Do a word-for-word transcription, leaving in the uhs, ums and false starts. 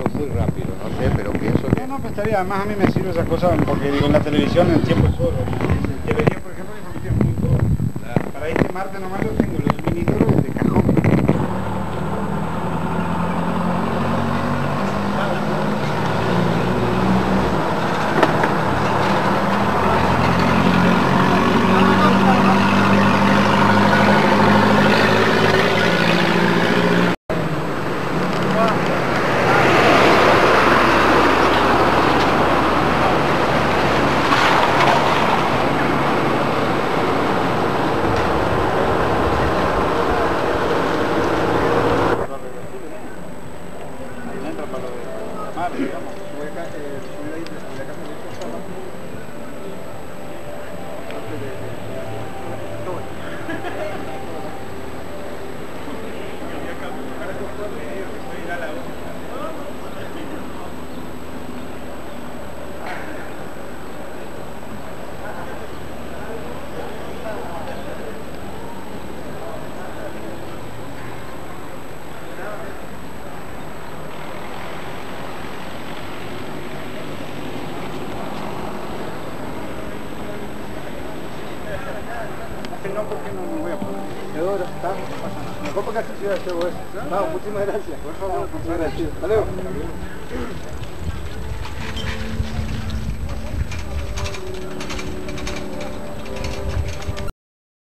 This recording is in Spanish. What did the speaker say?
muy rápido, no sé, pero pienso que... No, no, pues estaría, además a mí me sirve esas cosas porque digo, en la televisión el tiempo es oro. Y debería, por ejemplo, mi familia es muy todo. Para este martes nomás yo tengo los minitores de cajón. No, porque no me voy a poner. Teodoro, está, no pasa nada. Me compro casi ciudad de eso. No, muchísimas gracias. Por favor, muchas gracias. Hasta luego.